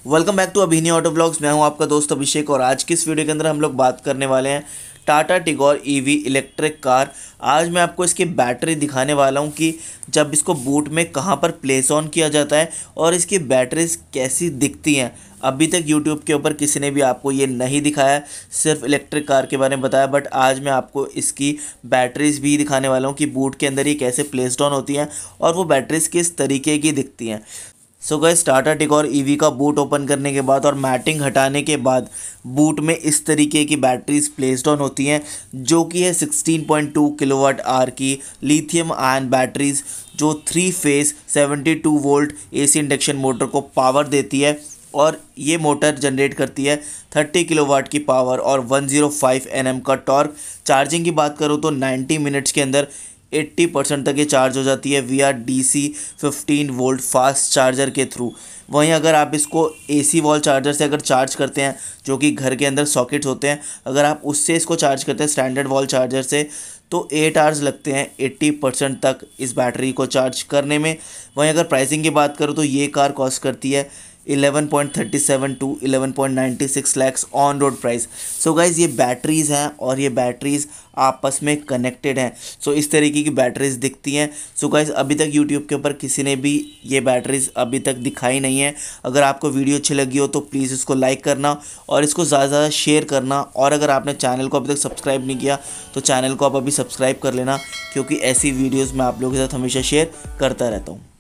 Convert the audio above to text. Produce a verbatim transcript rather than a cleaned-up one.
Welcome back to Abhini auto blogs. मैं हूं आपका दोस्त अभिषेक और आज की इस वीडियो के अंदर हम लोग बात करने वाले हैं Tata Tigor EV electric car. आज मैं आपको इसकी बैटरी दिखाने वाला हूं कि जब इसको बूट में कहां पर प्लेस ऑन किया जाता है और इसकी बैटरीज कैसी दिखती हैं। अभी तक यूट्यूब के ऊपर किसी ने भी आपको ये नहीं दिखाया, सिर्फ इलेक्ट्रिक कार के बारे में बताया, बट आज मैं आपको इसकी बैटरीज भी दिखाने वाला हूँ कि बूट के अंदर ये कैसे प्लेस्ड ऑन होती हैं और वो बैटरीज किस तरीके की दिखती हैं। So guys, Tata Tigor EV का बूट ओपन करने के बाद और मैटिंग हटाने के बाद बूट में इस तरीके की बैटरीज प्लेस्ड ऑन होती हैं, जो कि है sixteen point two kilowatt hour की लिथियम आयन बैटरीज, जो three phase seventy two volt AC induction motor को पावर देती है और ये मोटर जनरेट करती है थर्टी किलोवाट की पावर और one zero five N M का टॉर्क। चार्जिंग की बात करूँ तो नाइन्टी मिनट्स के अंदर अस्सी परसेंट तक ये चार्ज हो जाती है V R D C fifteen volt fast charger के थ्रू। वहीं अगर आप इसको एसी वॉल चार्जर से अगर चार्ज करते हैं, जो कि घर के अंदर सॉकेट्स होते हैं, अगर आप उससे इसको चार्ज करते हैं स्टैंडर्ड वॉल चार्जर से, तो एट आवर्स लगते हैं अस्सी परसेंट तक इस बैटरी को चार्ज करने में। वहीं अगर प्राइसिंग की बात करूँ तो ये कार कॉस्ट करती है eleven point thirty seven to eleven point ninety six lakhs on road price. So guys, ये बैटरीज़ हैं और ये बैटरीज़ आपस में कनेक्टेड हैं। सो so, इस तरीके की बैटरीज़ दिखती हैं। सो गाइज़, अभी तक यूट्यूब के ऊपर किसी ने भी ये बैटरीज़ अभी तक दिखाई नहीं है। अगर आपको वीडियो अच्छी लगी हो तो प्लीज़ इसको लाइक करना और इसको ज़्यादा से ज़्यादा शेयर करना। और अगर आपने चैनल को अभी तक सब्सक्राइब नहीं किया तो चैनल को आप अभी सब्सक्राइब कर लेना, क्योंकि ऐसी वीडियोज़ मैं आप लोगों के साथ हमेशा शेयर करता रहता हूँ।